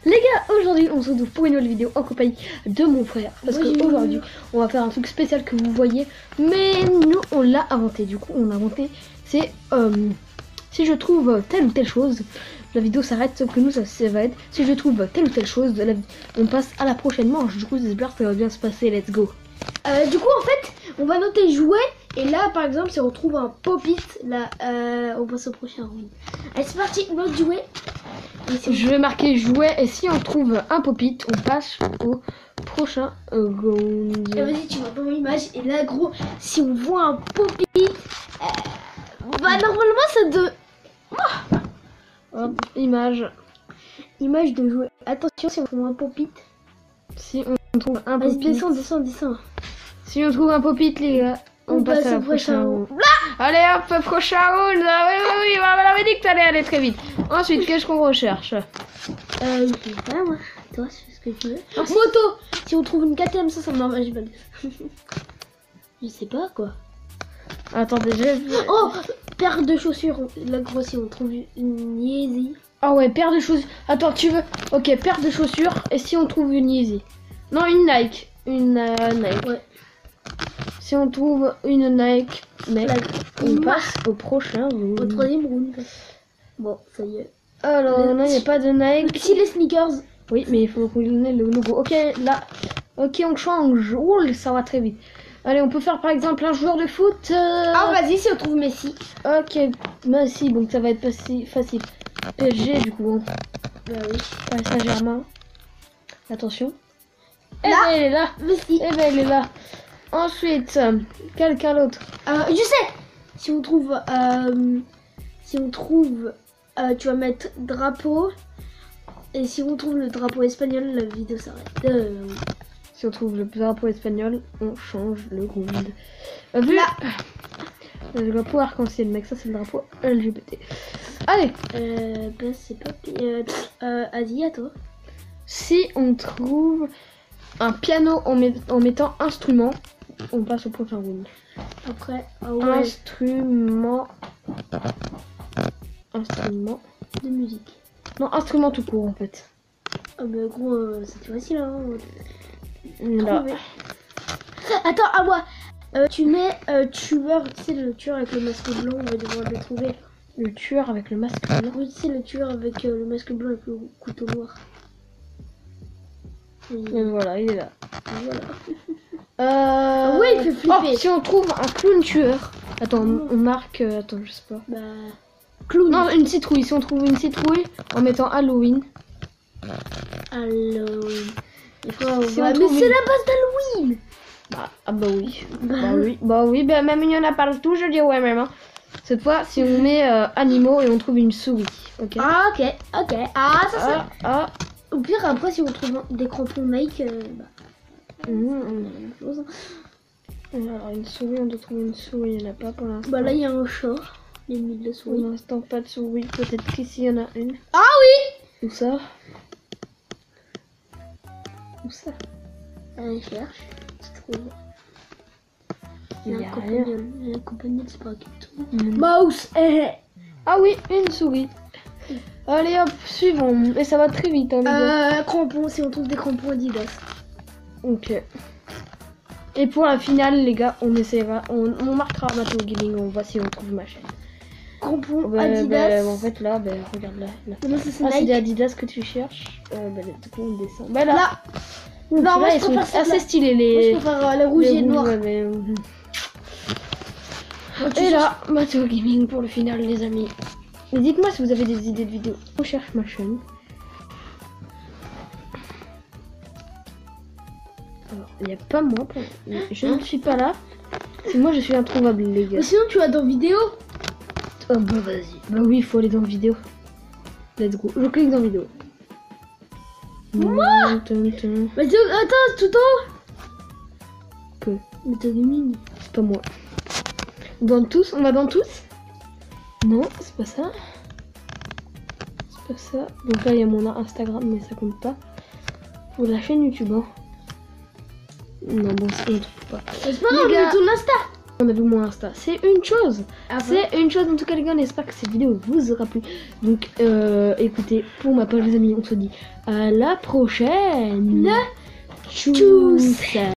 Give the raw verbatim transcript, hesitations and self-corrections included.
Les gars, aujourd'hui on se retrouve pour une nouvelle vidéo en compagnie de mon frère. Parce oui, qu'aujourd'hui on va faire un truc spécial que vous voyez. Mais nous on l'a inventé. Du coup on a inventé. C'est euh, si je trouve telle ou telle chose, la vidéo s'arrête. Sauf que nous ça, ça va être si je trouve telle ou telle chose, la, on passe à la prochaine manche. Du coup j'espère que ça va bien se passer. Let's go. Euh, du coup en fait on va noter jouer. Et là par exemple si on trouve un pop-it, là euh, on passe au prochain round. Allez c'est parti, note jouer. Si je vais marquer jouet et si on trouve un pop-it, on passe au prochain round. Et vas-y tu vois dans l'image et là gros si on voit un pop-it, euh, bah normalement ça de... Oh. Hop, image. Image de jouer. Attention si on trouve un pop-it. Si on trouve un Vas-y pop-it. descends, descends, descends. Si on trouve un pop-it les gars, on, on passe, passe à la prochaine round. Allez hop, prochain round. Ah, oui, oui, oui, on m'avait dit que t'allais aller très vite. Ensuite, qu'est-ce qu'on recherche? Euh, je sais pas moi. Toi, c'est ce que tu veux. Oh, moto. Si on trouve une K T M, ça, ça m'arrange pas. Je sais pas quoi. Attendez, j'ai... Oh, paire de chaussures. Là, gros, si on trouve une Yeezy. Ah ouais, paire de chaussures. Attends, tu veux... Ok, paire de chaussures. Et si on trouve une Yeezy? Non, une Nike. Une euh, Nike. Ouais. Si on trouve une Nike, mec, la... on passe au prochain round. Au troisième round. Bon, ça y est. Alors, le... non, il n'y a pas de Nike. Si, les sneakers. Oui, mais il faut qu'on donne le logo. Ok, là. Ok, on change. Ouh, ça va très vite. Allez, on peut faire par exemple un joueur de foot. Euh... Ah, vas-y, si on trouve Messi. Ok, Messi, donc ça va être facile. facile. P S G, du coup. Hein. Bah oui. Paris Saint-Germain. Attention. Là, eh ben, elle est là. Messi. Eh ben, elle est là. Ensuite, euh, quelqu'un d'autre. Euh, je sais. Si on trouve, euh, si on trouve, euh, tu vas mettre drapeau. Et si on trouve le drapeau espagnol, la vidéo s'arrête. Euh... Si on trouve le drapeau espagnol, on change le round. Euh, vu là, le drapeau arc-en-ciel, mec, ça c'est le drapeau L G B T. Allez. Euh, bah, c'est pas. Euh, euh, Asie, à toi. Si on trouve un piano en, met en mettant instrument, on passe au prochain round. Après, ah ouais. Instrument. Instrument. De musique. Non, instrument tout court en fait. Ah bah gros, euh, c'est facile hein. Là. Attends, à moi. Euh, tu mets euh, tueur, tu sais le tueur avec le masque blanc, on va devoir le trouver. Le tueur avec le masque blanc. Oui, tu sais le tueur avec euh, le masque blanc avec le couteau noir. Et, Et voilà, il est là. Voilà. Euh... Oui, il fait flipper. Oh, si on trouve un clown tueur. Attends, on, on marque. Euh, attends, je sais pas. Bah. Clown. Non, une citrouille. Si on trouve une citrouille en mettant Halloween. Halloween. Il faut si mais une... c'est la base d'Halloween. Bah, ah bah oui. Bah, bah oui. Bah oui, bah même il y en a partout, je dis ouais même. Hein. Cette fois, si on met euh, animaux et on trouve une souris. Ok. Ah ok, ok. Ah ça c'est. Ah, ah. Au pire après si on trouve des crampons Nike, euh, bah. Mmh, mmh. Chose. Alors une souris, on doit trouver une souris, il n'y en a pas pour l'instant. Bah là il y a un chat, les mille de souris. Pour l'instant pas de souris, peut-être qu'ici il y en a une. Ah oui. Où ça? Où ça? Allez cherche, je trouve. Il y Il y a a un rien. compagnon, il y a un compagnon de spaghetti. Mmh. Mouse. Eh. Ah oui, une souris. Allez hop, suivons. Et ça va très vite hein, les gars. Euh, crampons, si on trouve des crampons Adidas. Ok. Et pour la finale, les gars, on essaiera, on, on marquera Mato Gaming, on voit si on trouve ma chaîne. Crampons Bah, Adidas. bah, en fait, là, bah, regarde là. là. Non, ça, c'est Ah, c'est Nike. des Adidas que tu cherches. Euh, bah, du coup, on descend. Bah là. Là. Donc, Non, là, moi, je ils sont préfère assez celle-là. stylés Moi, les. je préfère euh, les rouges les et noirs. ouais, mais... Oh, tu Et cherches- là, Mato Gaming pour le final, les amis. Mais dites-moi si vous avez des idées de vidéos. On cherche ma chaîne. Alors, il n'y a pas moi. Pour... Je ne suis pas là. C'est moi, je suis introuvable, les gars. Mais sinon, tu vas dans vidéo. Oh bah vas-y. Bah oui, il faut aller dans vidéo. Let's go. Je clique dans vidéo. Moi tum, tum. Mais tu- attends, tout en haut. Que Mais t'as des mini. c'est pas moi. Dans tous, on va dans tous. Non, c'est pas ça. C'est pas ça. Donc là, il y a mon Instagram, mais ça compte pas. Pour la chaîne YouTube, hein. Non, bon, c'est on trouve pas. C'est pas Les grave, gars. mais ton Insta. On a vu mon Insta, c'est une chose. Ah, C'est une chose en tout cas les gars, j'espère que cette vidéo vous aura plu. Donc euh, écoutez, pour ma part les amis, on se dit à la prochaine. Tchuss. Tchuss.